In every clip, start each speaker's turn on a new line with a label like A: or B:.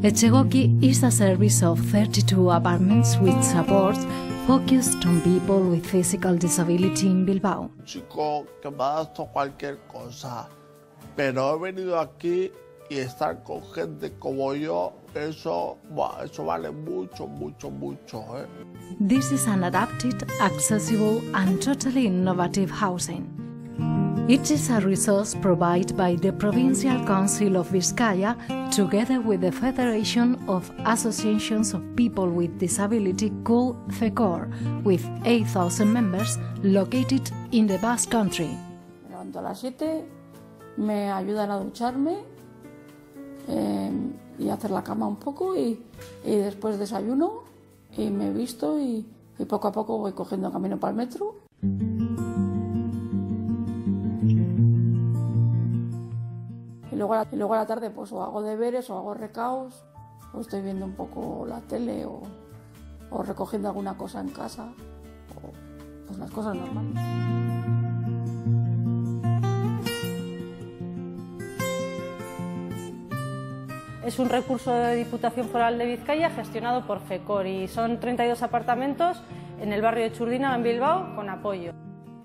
A: Etxegoki is a service of 32 apartments with support focused on people with physical disability in Bilbao.
B: Un chico que me adapto a cualquier cosa, pero he venido aquí y estar con gente como yo, eso vale mucho, mucho, mucho.
A: This is an adapted, accessible and totally innovative housing. It is a resource provided by the Provincial Council of Bizkaia together with the Federation of Associations of People with Disability called FEKOOR, with 8,000 members located in the Basque Country.
C: Me levanto a las 7, me ayudan a ducharme y hacer la cama un poco y después desayuno y me visto y poco a poco voy cogiendo camino para el metro. Y luego a la tarde pues o hago deberes o hago recaos o estoy viendo un poco la tele o recogiendo alguna cosa en casa o pues las cosas normales.
D: Es un recurso de Diputación Foral de Bizkaia gestionado por FEKOOR y son 32 apartamentos en el barrio de Txurdinaga, en Bilbao, con apoyo.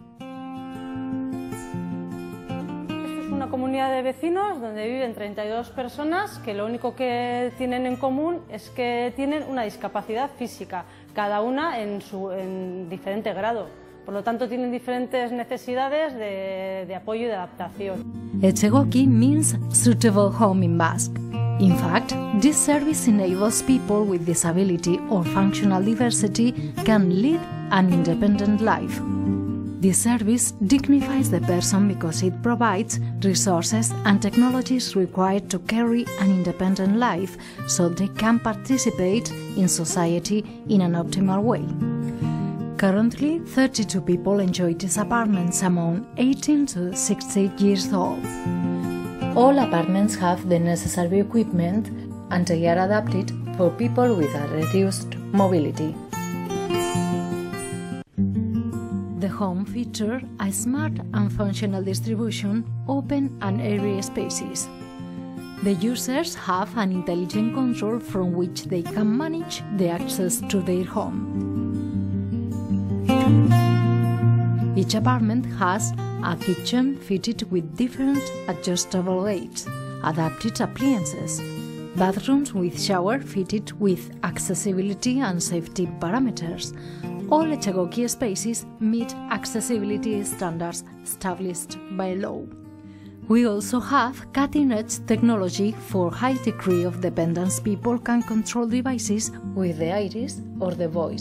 D: Esto es una comunidad de vecinos donde viven 32 personas que lo único que tienen en común es que tienen una discapacidad física, cada una en diferente grado. Por lo tanto, tienen diferentes necesidades de apoyo y de adaptación.
A: Etxegoki means suitable home in Basque. In fact, this service enables people with disability or functional diversity can lead an independent life. This service dignifies the person because it provides resources and technologies required to carry an independent life so they can participate in society in an optimal way. Currently, 32 people enjoy these apartments among 18 to 68 years old. All apartments have the necessary equipment and they are adapted for people with a reduced mobility. The home features a smart and functional distribution, open and airy spaces. The users have an intelligent control from which they can manage the access to their home. Each apartment has a kitchen fitted with different adjustable aids, adapted appliances, bathrooms with shower fitted with accessibility and safety parameters. All Etxegoki spaces meet accessibility standards established by law. We also have cutting-edge technology for high degree of dependence. People can control devices with the iris or the voice.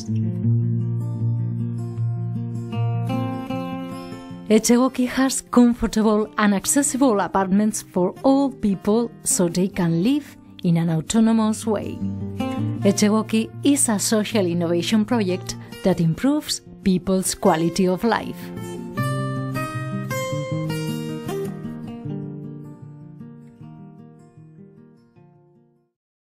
A: Etxegoki has comfortable and accessible apartments for all people so they can live in an autonomous way. Etxegoki is a social innovation project that improves people's quality of life.